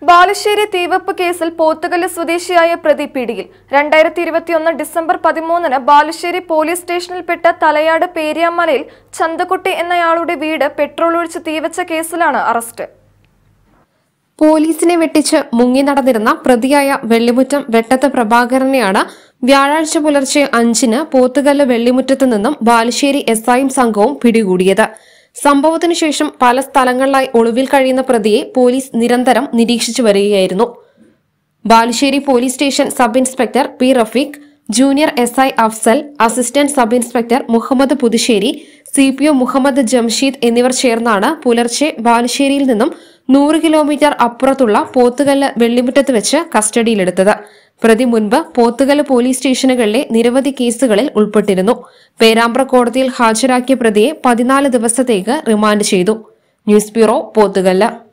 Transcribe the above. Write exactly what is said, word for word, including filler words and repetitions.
ബാലുശ്ശേരി തീവെപ്പ് കേസിൽ പോത്തുകല്ല് സ്വദേശിയായ പ്രതി പിടിയിൽ. രണ്ടായിരത്തി ഇരുപത്തിയൊന്ന് ഡിസംബർ പതിമൂന്നിന് ബാലുശ്ശേരി പോലീസ് സ്റ്റേഷനിൽപ്പെട്ട തലയാട് പേരിയാമലയിൽ ചന്തക്കുട്ടി എന്നയാളുടെ വീട് പെട്രോൾ ഒഴിച്ച് തീവച്ച കേസിലാണ് അറസ്റ്റ്. പോലീസിനെ വെട്ടിച്ച് മുങ്ങി നടന്നിരുന്ന പ്രതിയായ വെള്ളിമുറ്റം വെട്ടത്ത് പ്രഭാകരനെയാണ് വ്യാഴാഴ്ച പുലർച്ചെ അഞ്ചിന് പോത്തുകല്ല് വെള്ളിമുറ്റത്ത് നിന്നും ബാലുശ്ശേരി എസ് ഐയും സംഘവും പിടികൂടിയത്. സംഭവത്തിനു ശേഷം പല സ്ഥലങ്ങളിലായി ഒളിവിൽ കഴിയുന്ന പ്രതിയെ പോലീസ് നിരന്തരം നിരീക്ഷിച്ചു വരികയായിരുന്നു. Balussery police station sub inspector P Rafeeq, junior S I Afsal, assistant sub inspector Muhammad Puthussery, C P O Muhammad Jamsheed എന്നിവർ ചേർന്നാണ് പുലർച്ചെ ബാലുശ്ശേരിയിൽ നിന്നും നൂറ് കിലോമീറ്റർ അപ്പുറത്തുള്ള പോത്തുകല്ല് വെള്ളിമുറ്റത്ത് വെച്ച് കസ്റ്റഡിയിലെടുത്തത്. പ്രതി മുൻപ് പോത്തുകല്ല് പോലീസ് സ്റ്റേഷനുകളിലെ നിരവധി കേസുകളിൽ ഉൾപ്പെട്ടിരുന്നു. പേരാമ്പ്ര കോടതിയിൽ ഹാജരാക്കിയ പ്രതിയെ പതിനാല് ദിവസത്തേക്ക് റിമാൻഡ് ചെയ്തു. News bureau, Pothukallu.